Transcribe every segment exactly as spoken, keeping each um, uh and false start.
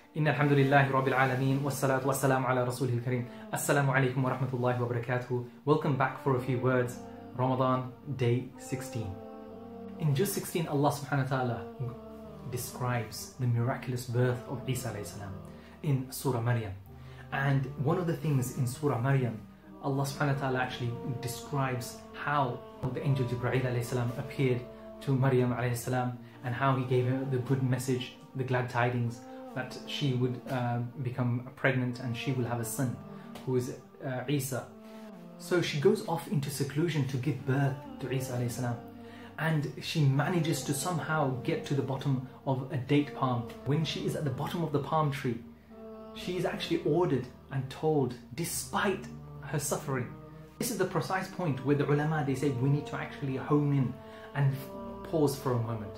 إن الحمد لله رب العالمين والصلاة والسلام على رسوله الكريم. Assalamu alaikum wa rahmatullahi wa barakatuh. Welcome back for a few words. Ramadan, day sixteen. In just sixteen, Allah subhanahu wa ta'ala describes the miraculous birth of Isa alayhi salam in Surah Maryam. And one of the things in Surah Maryam, Allah subhanahu wa ta'ala actually describes how the angel Jibreel alayhi salam appeared to Maryam alayhi salam and how he gave her the good message, the glad tidings that she would uh, become pregnant and she will have a son who is uh, Isa. So she goes off into seclusion to give birth to Isa alayhi salam, and she manages to somehow get to the bottom of a date palm. When she is at the bottom of the palm tree, she is actually ordered and told, despite her suffering. This is the precise point where the ulama, they say we need to actually hone in and pause for a moment.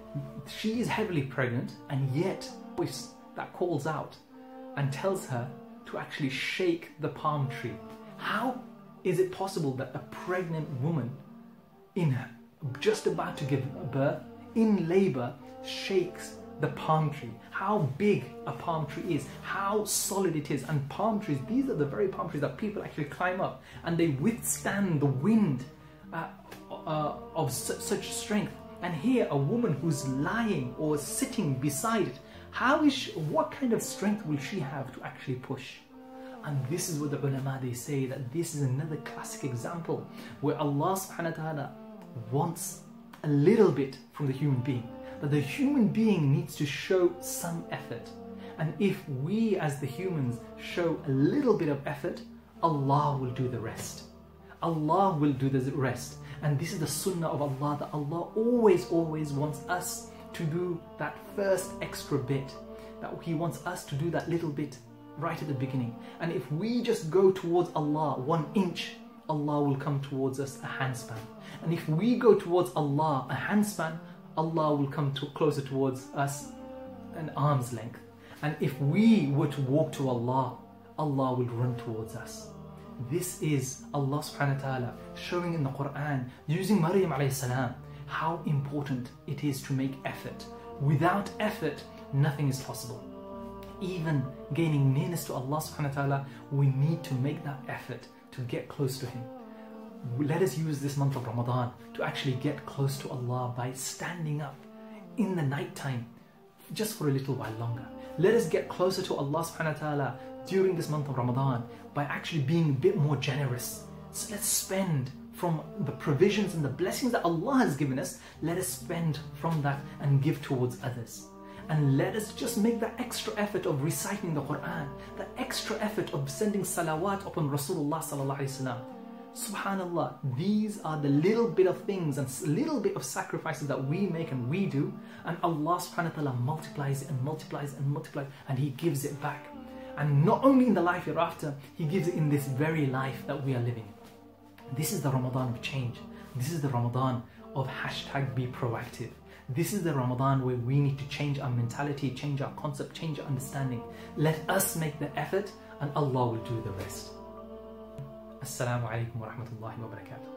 She is heavily pregnant, and yet a voice that calls out and tells her to actually shake the palm tree. How is it possible that a pregnant woman in just about to give birth, in labor, shakes the palm tree? How big a palm tree is, how solid it is. And palm trees, these are the very palm trees that people actually climb up and they withstand the wind uh, uh, of su such strength. And here a woman who's lying or sitting beside it, how is she, what kind of strength will she have to actually push? And this is what the ulama, they say that this is another classic example where Allah subhanahu wa ta'ala wants a little bit from the human being, that the human being needs to show some effort. And if we as the humans show a little bit of effort, Allah will do the rest. Allah will do the rest. And this is the sunnah of Allah, that Allah always, always wants us to do that first extra bit, that He wants us to do that little bit right at the beginning. And if we just go towards Allah one inch, Allah will come towards us a handspan. And if we go towards Allah a handspan, Allah will come to closer towards us an arm's length. And if we were to walk to Allah, Allah will run towards us. This is Allah subhanahu wa ta'ala showing in the Qur'an, using Maryam alayhi salam, how important it is to make effort. Without effort, nothing is possible. Even gaining nearness to Allah subhanahu wa ta'ala, we need to make that effort to get close to Him. Let us use this month of Ramadan to actually get close to Allah by standing up in the night time just for a little while longer. Let us get closer to Allah subhanahu wa ta'ala during this month of Ramadan by actually being a bit more generous. So let's spend from the provisions and the blessings that Allah has given us. Let us spend from that and give towards others. And let us just make that extra effort of reciting the Qur'an, that extra effort of sending salawat upon Rasulullah sallallahu alaihi wasallam. Subhanallah, these are the little bit of things and little bit of sacrifices that we make and we do, and Allah subhanahu wa ta'ala multiplies it and multiplies and multiplies, and He gives it back. And not only in the life hereafter, He gives it in this very life that we are living. This is the Ramadan of change. This is the Ramadan of hashtag be proactive. This is the Ramadan where we need to change our mentality, change our concept, change our understanding. Let us make the effort and Allah will do the rest. Assalamu alaikum wa rahmatullahi wa barakatuh.